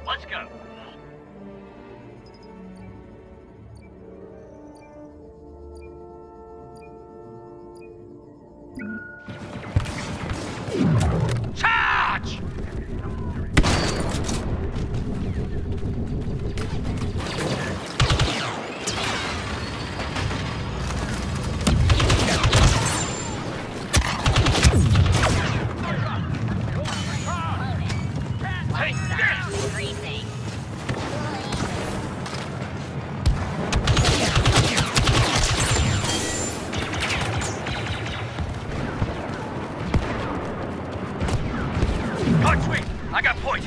Let's go. Charge! I got point.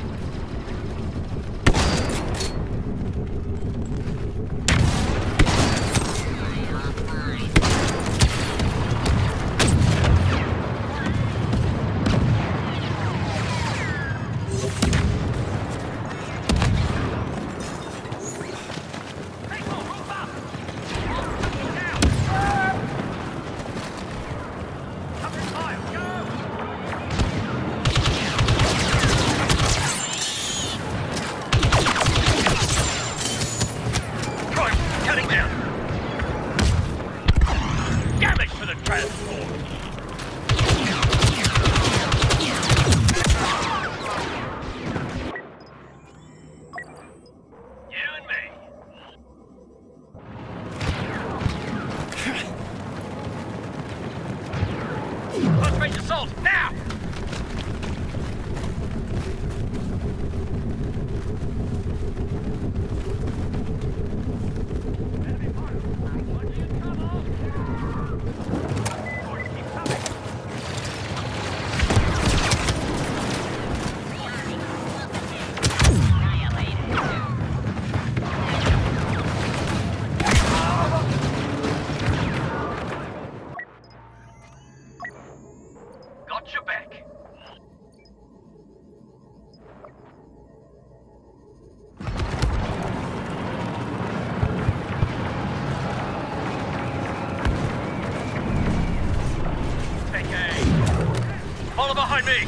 Follow behind me!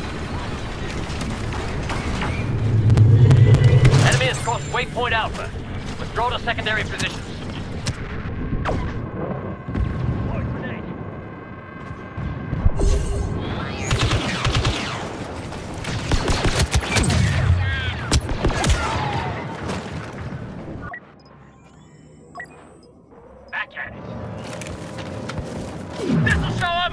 Enemy has crossed Waypoint Alpha. Withdraw to secondary positions. Back at it. This'll show him!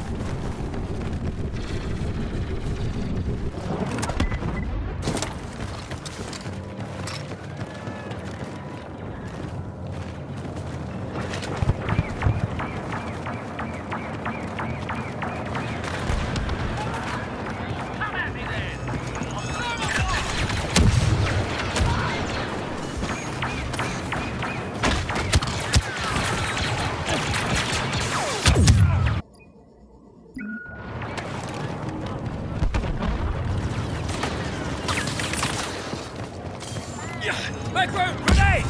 Back room, grenade!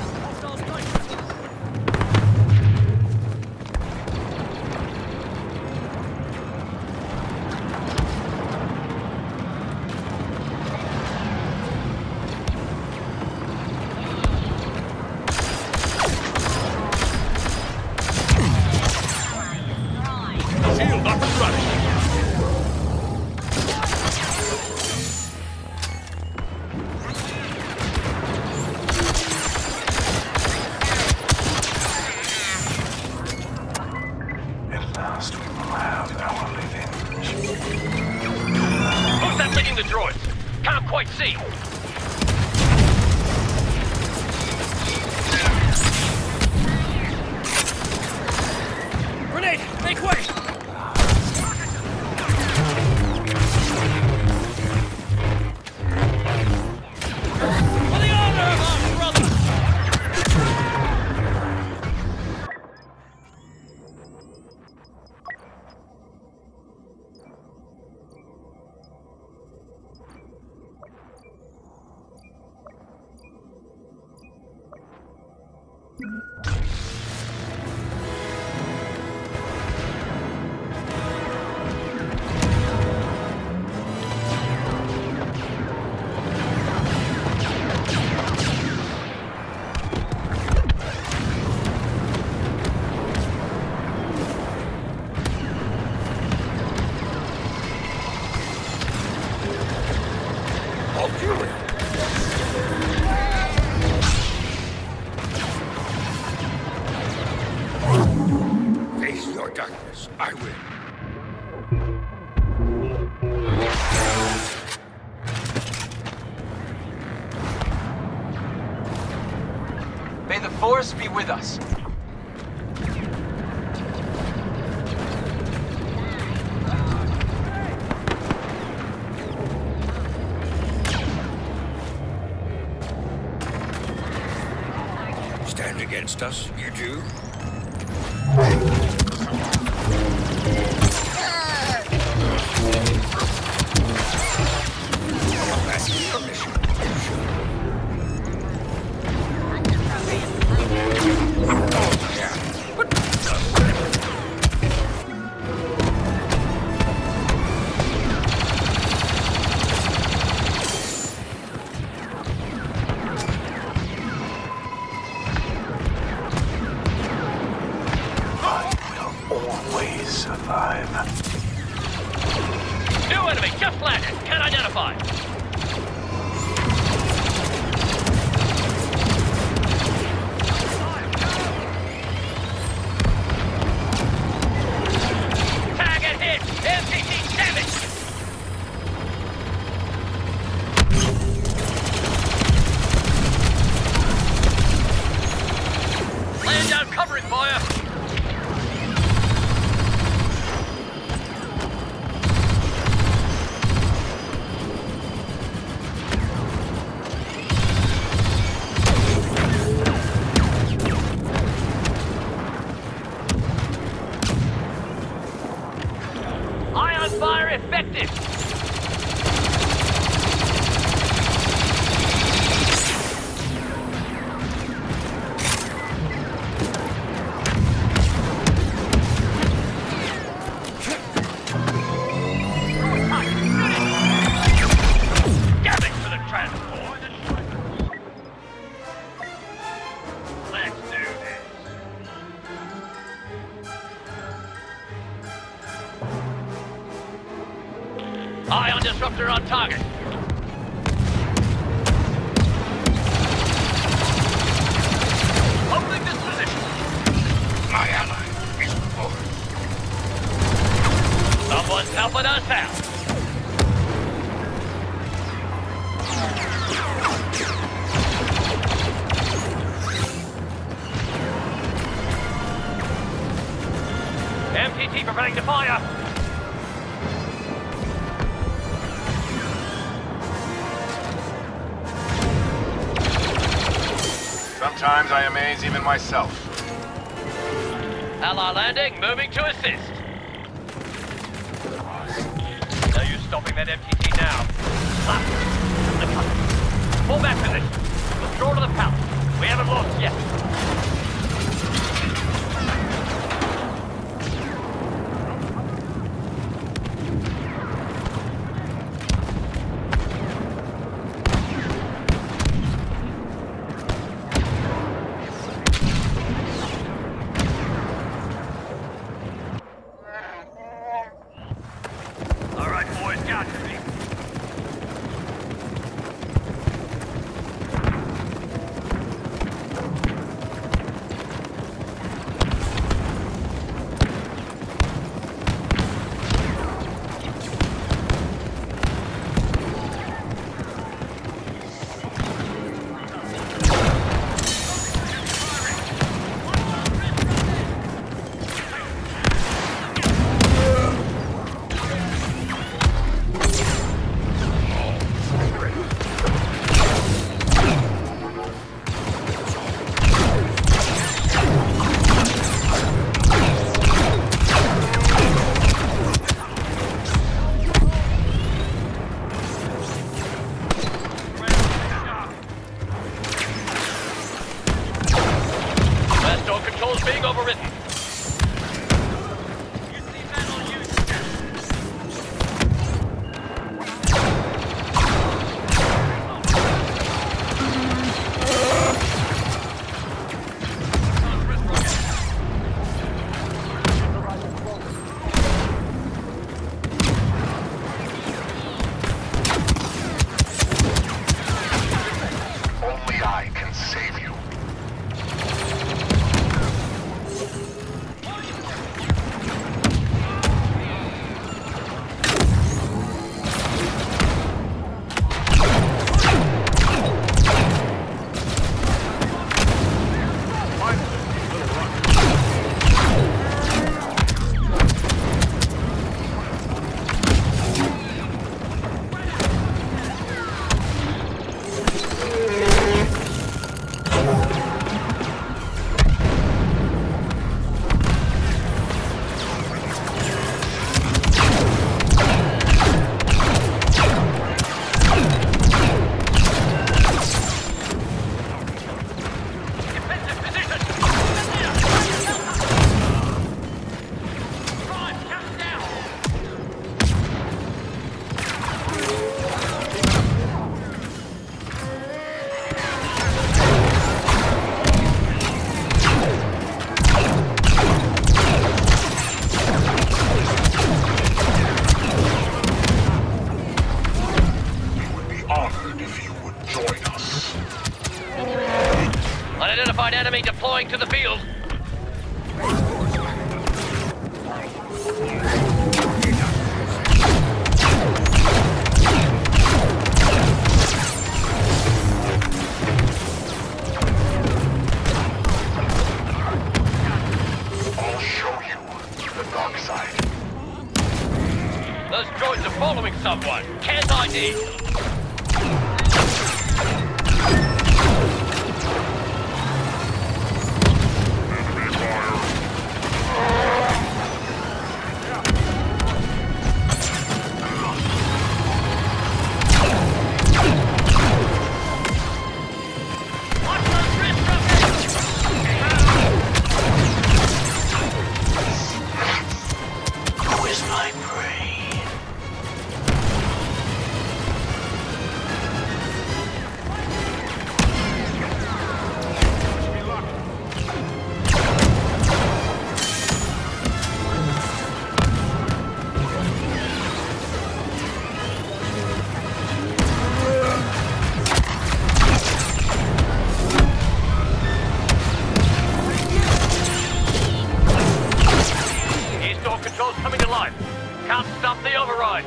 Shield up and running. The droids. Can't quite see. Grenade! Make way! For the honor of our brother! May the Force be with us. Stand against us, you do? That's your mission. Always survive. New enemy just landed. Can't identify. Target hit. MTT damage. Laying down covering fire. Ion fire effective! Damage to the transport! Let's do this. Ion disruptor on target. Holding this position. My ally is forward. Someone's helping us out. MTT preparing to fire. Sometimes I amaze even myself. Ally landing, moving to assist. No use stopping that MTT now. Slap. The cut. Pull back position. Withdraw to the palace. We haven't lost yet. All right, boys, got to me. Controls being overridden. Only I can save you. Identified enemy deploying to the field. I'll show you the dark side. Those droids are following someone. Can't ID. Who is my prey? Eastern control's coming to life. Can't stop the override.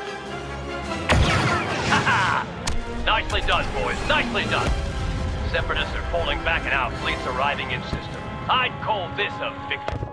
Ha-ha! Nicely done, boys. Nicely done. Separatists are falling back and our fleet's arriving in system. I'd call this a victory.